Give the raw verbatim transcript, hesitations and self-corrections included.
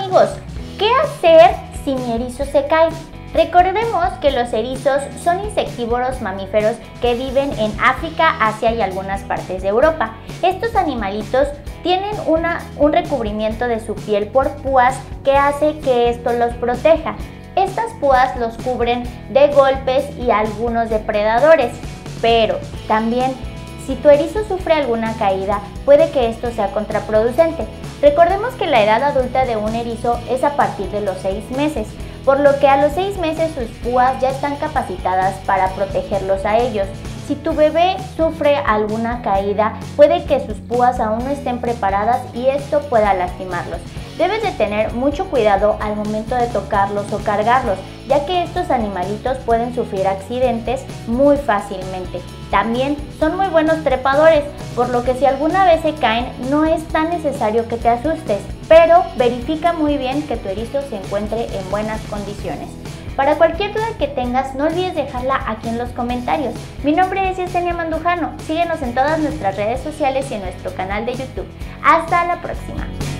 amigos, ¿qué hacer si mi erizo se cae? Recordemos que los erizos son insectívoros mamíferos que viven en África, Asia y algunas partes de Europa. Estos animalitos tienen una, un recubrimiento de su piel por púas que hace que esto los proteja. Estas púas los cubren de golpes y algunos depredadores, pero también si tu erizo sufre alguna caída, puede que esto sea contraproducente. Recordemos que la edad adulta de un erizo es a partir de los seis meses, por lo que a los seis meses sus púas ya están capacitadas para protegerlos a ellos. Si tu bebé sufre alguna caída, puede que sus púas aún no estén preparadas y esto pueda lastimarlos. Debes de tener mucho cuidado al momento de tocarlos o cargarlos, ya que estos animalitos pueden sufrir accidentes muy fácilmente. También son muy buenos trepadores, por lo que si alguna vez se caen no es tan necesario que te asustes, pero verifica muy bien que tu erizo se encuentre en buenas condiciones. Para cualquier duda que tengas, no olvides dejarla aquí en los comentarios. Mi nombre es Yesenia Mandujano, síguenos en todas nuestras redes sociales y en nuestro canal de YouTube. ¡Hasta la próxima!